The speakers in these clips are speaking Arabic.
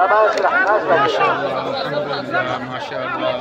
अल्हम्दुलिल्लाह माशाअल्लाह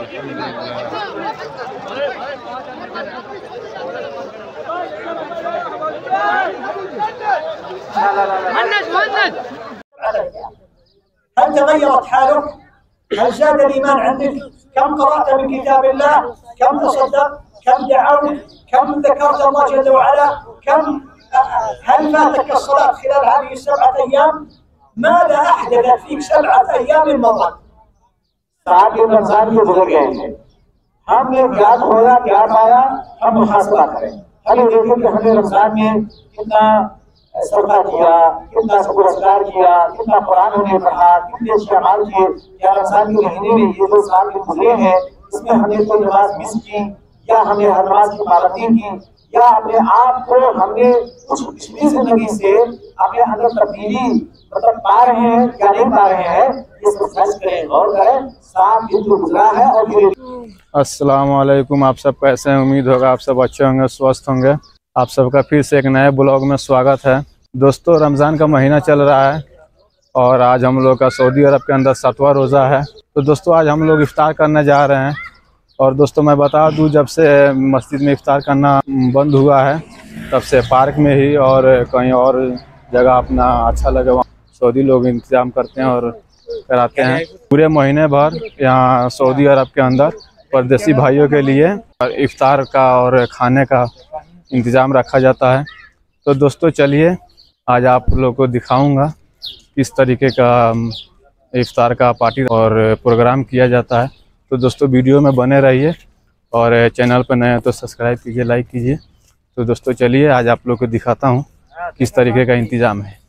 هل تغيرت حالك؟ هل زاد الإيمان عندك؟ كم قرأت من كتاب الله؟ كم تصدقت؟ كم دعوت؟ كم ذكرت الله جل وعلا؟ هل فاتك الصلاة خلال هذه ال7 أيام؟ ماذا أحدثت فيك 7 أيام مضت؟ साथ ही रमजान में गुजर गए हैं, हमने क्या खोया क्या पाया, हम मुहासबा करें। हम ये देखें कि हमने रमजान में कितना सदका किया, कितना शुक्र किया, कितना कुरान हमने पढ़ा, कितने अच्छे अमाल किए। क्या रमजान के महीने में ये जो साल में गुजरे हैं इसमें हमने कोई नमाज मिस की, या हमने हर नमाज की पाबंदी की, या अपने आप को हमने कुछ पिछली जिंदगी से अपने अंदर तब्दीली मतलब पा रहे हैं या नहीं पा रहे हैं, इसको सर्च करें, गौर करें। 7 दिन जो गुजरा है और अस्सलाम वालेकुम। आप सब कैसे हैं? उम्मीद होगा आप सब अच्छे होंगे, स्वस्थ होंगे। आप सबका फिर से एक नए ब्लॉग में स्वागत है। दोस्तों, रमज़ान का महीना चल रहा है और आज हम लोग का सऊदी अरब के अंदर 7वां रोज़ा है। तो दोस्तों आज हम लोग इफ्तार करने जा रहे हैं। और दोस्तों मैं बता दूं, जब से मस्जिद में इफ्तार करना बंद हुआ है तब से पार्क में ही और कहीं और जगह अपना अच्छा लगे वहाँ सऊदी लोग इंतज़ाम करते हैं और कराते हैं। पूरे महीने भर यहाँ सऊदी अरब के अंदर परदेसी भाइयों के लिए इफ्तार का और खाने का इंतज़ाम रखा जाता है। तो दोस्तों चलिए आज आप लोगों को दिखाऊंगा किस तरीके का इफ्तार का पार्टी और प्रोग्राम किया जाता है। तो दोस्तों वीडियो में बने रहिए और चैनल पर नए हैं तो सब्सक्राइब कीजिए, लाइक कीजिए। तो दोस्तों चलिए आज आप लोग को दिखाता हूँ किस तरीके का इंतज़ाम है।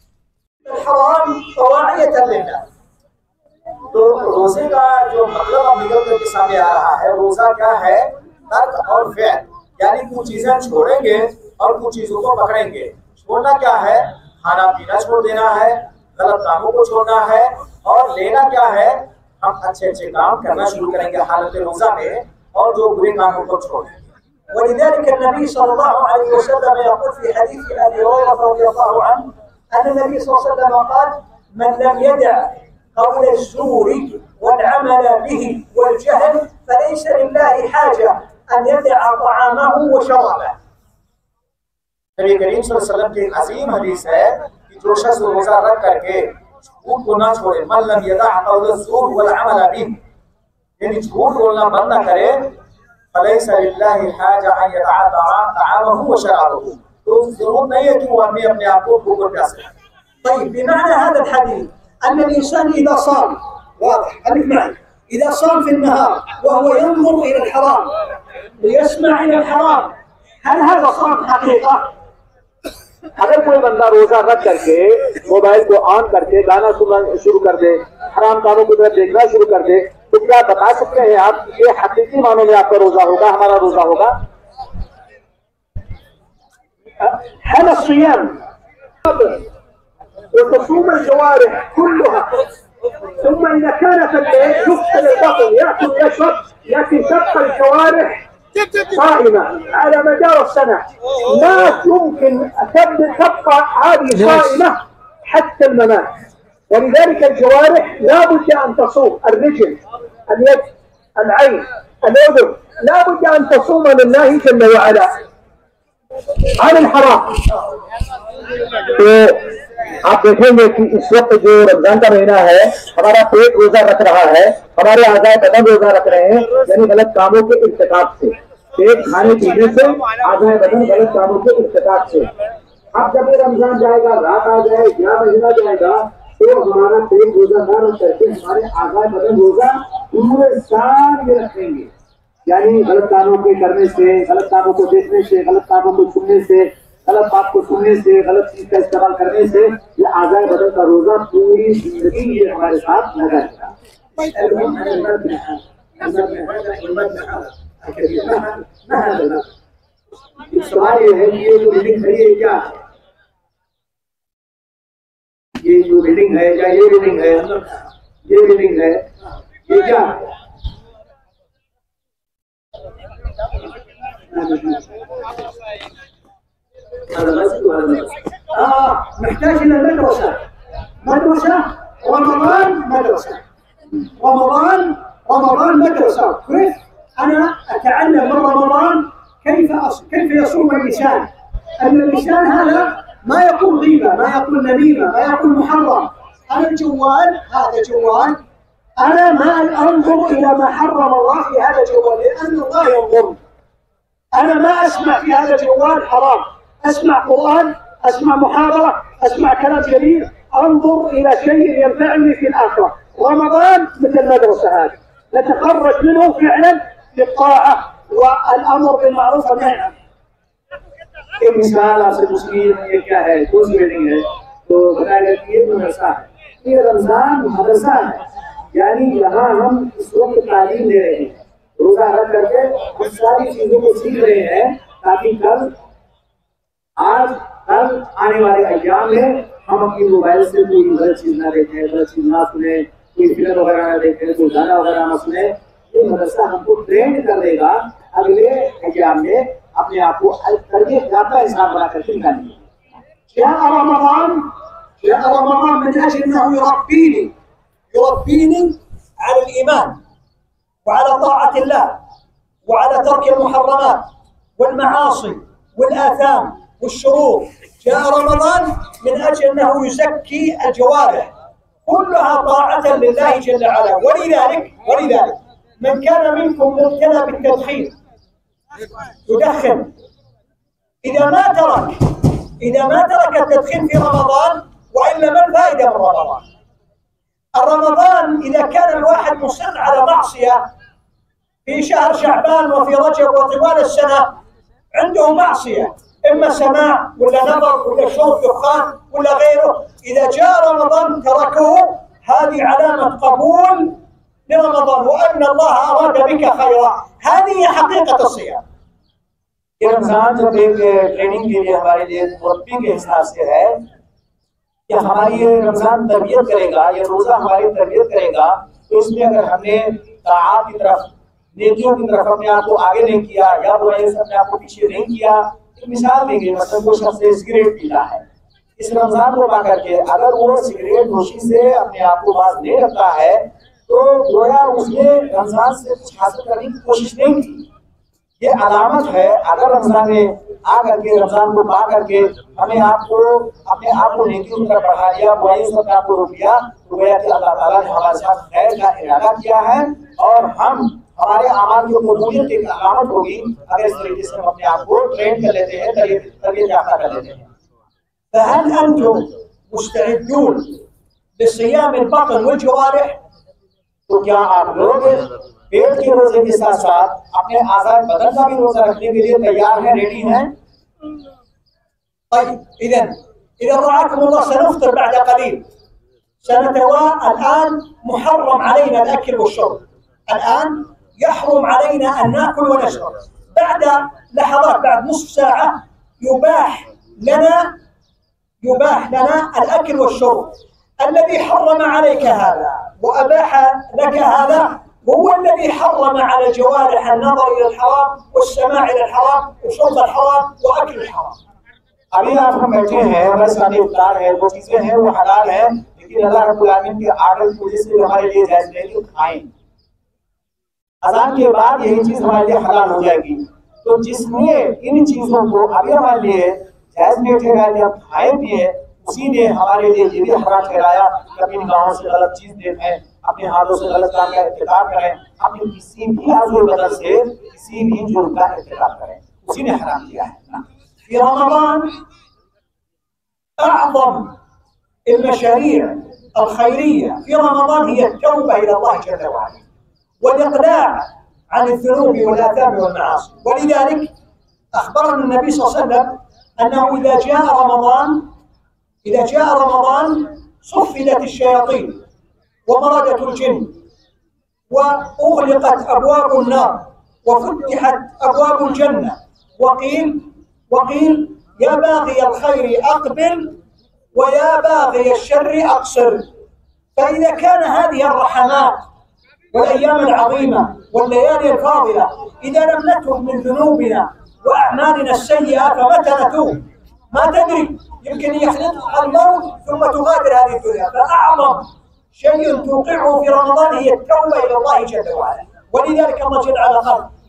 तो रोजे का जो मतलब अब निकल करके सामने आ रहा है, रोजा क्या है? तर्क और फ़िल, यानी कुछ चीजें छोड़ेंगे और कुछ चीजों को पकड़ेंगे। छोड़ना क्या है? खाना पीना छोड़ देना है, गलत कामों को छोड़ना है, और लेना क्या है? हम अच्छे अच्छे काम करना शुरू करेंगे हालत रोजा में, और जो बुरे कामों को छोड़ेंगे। ولذلك النبي صلى الله عليه وسلم يقول في حديث أبي هريرة رضي الله عنه أن النبي صلى الله عليه وسلم قال: من لم يدع قول الزور والعمل به والجهل فليس لله حاجة أن يدع طعامه وشرابه। नबी करीम सल्लल्लाहु अलैहि वसल्लम की अजीम हदीस है कि जो शख्स रोजा रख करके झूठ को ना छोड़े, मन लम यदा कौल ज़ूर वल अमल बिह, यानी झूठ बोलना बंद न करे, फलैसा लिल्लाहि हाजा अन यदअ तआमहु व शराबहु, तो जरूरत नहीं है कि वो अपने आप को भूख और प्यास रखे। طيب بمعنى هذا الحديث أن الإنسان إذا صام، واضح خليك معي، إذا صام في النهار وهو ينظر إلى الحرام ويسمع إلى الحرام، هل هذا صام حقيقة؟ अगर कोई बंदा रोजा रख करके मोबाइल को ऑन करके गाना सुनना शुरू कर दे, हराम कामों की तरफ देखना शुरू कर दे, तो क्या बता सकते हैं आप ये हकीकी मानों में आपका रोजा होगा, हमारा रोजा होगा? هذا الصيام وتصوم الجوارح كلها، ثم إذا كان في الليل يفصل البطن يأكل ويشرب، لكن تبقى الجوارح صائمة على مدار السنة. لا يمكن تبقى هذه صائمة حتى الممات. ولذلك الجوارح لا بد أن تصوم، الرجل، اليد، العين، الأذن، لا بد أن تصوم لله جل وعلا عن الحرام। तो आप देखेंगे कि इस वक्त जो रमजान का महीना है, हमारा पेट रोजा रख रहा है, हमारे आज़ाए बदन रोजा रख रहे हैं, यानी गलत कामों के इर्तिकाब से, पेट खाने पीने से, आज़ाए बदन गलत कामों के इर्तिकाब से। अब जब ये रमजान जाएगा, रात आ जाए या महीना जाएगा, तो हमारा पेट रोजा न रख करके हमारे आज़ाए बदन रोजा पूरे साल ये रखेंगे, यानी गलत कामों के करने से, गलत कामों को देखने से, गलत कामों को सुनने से, गलत बात को सुनने से, गलत चीज का इस्तेमाल करने से ये आज़ाए बदन का रोजा पूरी जिंदगी ये हमारे साथ लगा रहेगा। सवाल ये है कि ये जो बिल्डिंग खड़ी है क्या, ये जो बिल्डिंग है या ये बिल्डिंग है, ये बिल्डिंग है, ये क्या? نحتاج إلى مدرسة رمضان، مدرسة الآن هذا ما يكون غيبة، ما يكون نميمة، ما يكون محرم. أنا الجوال، هذا جوال، أنا ما أنظر إلى ما حرم الله في هذا الجوال، لأن الله ينظر. أنا ما أسمع في هذا الجوال حرام، أسمع قرآن، أسمع محاضرة، أسمع كلام جميل، أنظر إلى شيء ينفعني في الآخرة. رمضان مثل المدرسة هذه، نتخرج منه فعلا بالطاعة والأمر بالمعروف والنهي عن المنكر. एक मिसाल आपसे पूछनी है, ये क्या है, कौन सी बिल्डिंग है? तो बताया गया कि ये मदरसा है। ये रमजान मदरसा है, यानी यहाँ हम इस वक्त तालीम दे रहे हैं, रोजा रख करके हम सारी चीजों को सीख रहे हैं, ताकि कल आने वाले अय्याम में हम अपनी मोबाइल से कोई गलत चीज ना देखें, गलत चीज ना सुने, कोई फिल्म वगैरह ना देखें, कोई गाना वगैरह ना सुने। ये मदरसा हमको ट्रेंड कर देगा अगले अय्याम में अपने आप को करके ज्यादा इंसान बना करके निकालेंगे। جاء رمضان من اجل انه يربيني على الايمان وعلى طاعه الله وعلى ترك المحرمات والمعاصي والاثام والشرور. جاء رمضان من اجل انه يزكي الجوارح كلها طاعه لله جل وعلا. ولذلك من كان منكم مبتلى بالتدخين يدخن، إذا ما ترك التدخين في رمضان، وإلا ما الفائدة من رمضان؟ الرمضان إذا كان الواحد مصر على معصية في شهر شعبان وفي رجب وطوال السنة عنده معصية، إما سماع ولا نظر ولا شرب دخان ولا غيره، إذا جاء رمضان تركه، هذه علامة قبول لرمضان وأن الله أراد بك خيرا. هذه حقيقة الصيام. रमजान जब एक ट्रेनिंग के लिए हमारे लिए मुरब्बी के हिसाब से है कि हमारी ये रमजान तरबियत करेगा, ये रोजा हमारी तरबियत करेगा, तो इसमें अगर हमने ताआत की तरफ, नेकियों की तरफ अपने आप को आगे नहीं किया या बुराइयों से अपने आप को पीछे नहीं किया। एक मिसाल देंगे, मतलब कोई शख्स सिगरेट पीता है, इस रमजान को पा करके अगर वो सिगरेट नोशी से अपने आप को बाज नहीं रखता है, तो गोया उसने रमजान से कुछ हासिल करने की कोशिश नहीं की। ये अलामत है। अगर रमजान में आकर के, रमजान को पा करके अपने आप को नेकियों की तरफ बढ़ा लिया, बुराइयों से अपने आप को रोक लिया, तो गोया कि अल्लाह ताला ने हमारे साथ खैर का इरादा किया है और हमारे अमाल की कबूलियत की अलामत होगी अगर इस तरीके से हम अपने आप को ट्रेन कर लेते हैं, तरबियत याफ्ता कर लेते हैं। فهل أنتم مستعدون لصيام البطن والجوارح؟ तो क्या आप लोग पेट के रोजे के साथ साथ अपने आज़ाद बदन का भी रोजा रखने के लिए तैयार हैं, रेडी हैं? طيب إذا رعاكم الله سنفطر بعد قليل. الآن محرم علينا الأكل والشرب، الآن يحرم علينا أن نأكل ونشرب. بعد لحظات، بعد نصف ساعة يباح لنا الأكل والشرب. الذي حرم عليك هذا وأباح لك هذا هو الذي حرم على الجوارح النظر إلى الحرام والسماع إلى الحرام وشرب الحرام وأكل الحرام. अभी आप हम बैठे हैं, हमारे सामने इफ्तार है, वो चीजें हैं वो हलाल है, लेकिन अल्लाह रब्बुल आलमीन के आर्डर की वजह से हमारे लिए जायज नहीं कि खाएं। अज़ान के बाद यही चीज हमारे लिए हलाल हो जाएगी। तो जिसने इन चीजों को अभी हमारे लिए जायज नहीं ठहराया कि हम खाएं पिए, उसी ने हमारे लिए ये भी हराम ठहराया कि अपनी निगाहों से गलत चीज देखें, अपने हाथों से गलत काम का इर्तिकाब करें, अपनी किसी भी आज़ू बदल से किसी भी जुर्म का इर्तिकाब करें, उसी ने हराम किया है। في رمضان أعظم المشاريع الخيرية في رمضان هي التوبة إلى الله جل وعلا والإقلاع عن الذنوب والآثام والمعاصي. ولذلك أخبرنا النبي صلى الله عليه وسلم أنه إذا جاء رمضان صفدت الشياطين ومردت الجن وأغلقت أبواب النار وفتحت أبواب الجنة وقيل يا باغي الخير أقبل ويا باغي الشر أقصر. فإذا كان هذه الرحمات والأيام العظيمة والليالي الفاضلة إذا لم نتب من ذنوبنا وأعمالنا السيئة فمتى نتوب؟ ما تدري، يمكن يخلطها الموت ثم تغادر هذه الدنيا. فأعظم شيء توقعه في رمضان هي التوبة إلى الله جل وعلا. ولذلك الله جل وعلا قال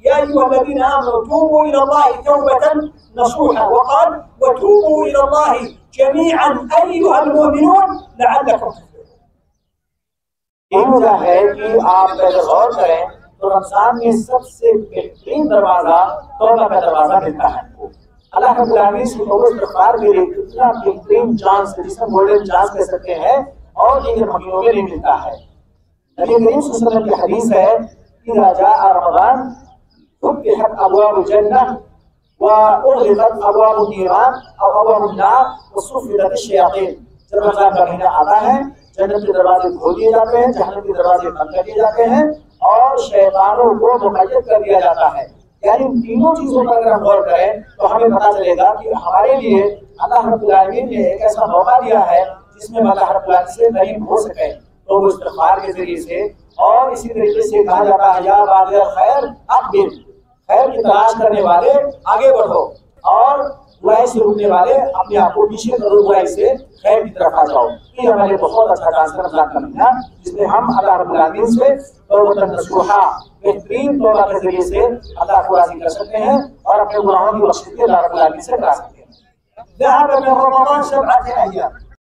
या अय्युहल्लज़ीना आमनू तूबू इलल्लाहि तौबतन नसूहा वक़ाल वतूबू इलल्लाहि जमीअन अय्युहल मुमिनून लअल्लकुम तुफ्लिहून। ये वजह है कि आप अगर गौर करें तो रमजान में सबसे बेहतरीन दरवाजा तौबा का दरवाजा मिलता है। अल्लाह रब्बुल आलमीन से तौबा इस्तिग़फ़ार के लिए कितना बेहतरीन चांस, जिसमें गोल्डन चांस कह सकते हैं, और ये महीनों में नहीं मिलता है। नबी करीम सल्लल्लाहु अलैहि वसल्लम की हदीस है इज़ा जाअ रमज़ान फुतिहत अब्वाबुल जन्नह व उग़लिक़त अब्वाबुन नीरान और अब्वाबुन नार व सुफ़िदत अश-शयातीन। जब रमज़ान का महीना आता है, जन्नत के दरवाजे खोल दिए जाते हैं, जहन्नम के दरवाजे बंद कर दिए जाते हैं और शैतानों को मुक़य्यद कर दिया जाता है। यानी तीनों चीजों पर अगर हम गौर करें तो हमें पता चलेगा कि हमारे लिए अल्लाह रब्बुल आलमीन ने एक ऐसा मौका दिया है जिसमें अल्लाह रब्बुल आलमीन से करीब हो सके, तो वो इस्तिग़फ़ार के जरिए से। और इसी तरीके से कहा जाता है या बाग़िल खैर अक़बिल, खैर की तलाश करने वाले आगे बढ़ो और बुराई से रुकने वाले अपने आप को पीछे करो, बुराई से खैर की तरफ आ जाओ। ये हमारे बहुत अच्छा चांस है रमज़ान का महीना, जिसमें हम अल्लाह रब्बुल आलमीन से तौबतन नसूहा बेहतरीन तौबा के जरिए से अल्लाह को राज़ी कर सकते हैं और अपने गुनाहों की बख्शिश अल्लाह रब्बुल आलमीन से करा सकते हैं। ज़हब मिन रमज़ान सबअत अय्याम,